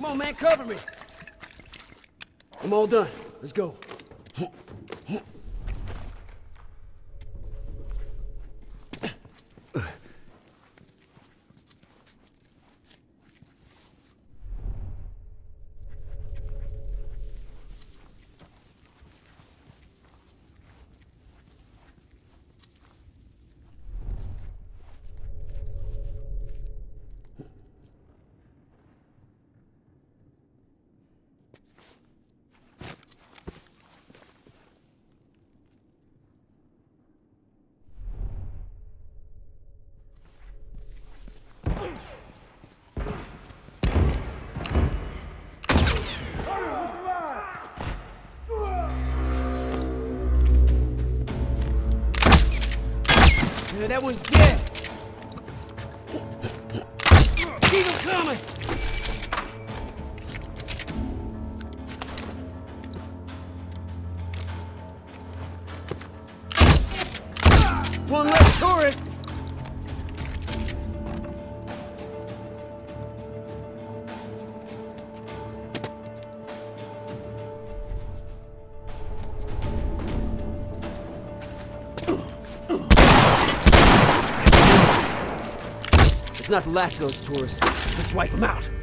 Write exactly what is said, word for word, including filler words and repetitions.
Come on, man, cover me. I'm all done. Let's go. Yeah, that one's dead. Keep him coming. One less tourist. It's not the last of those tourists. Let's wipe them out.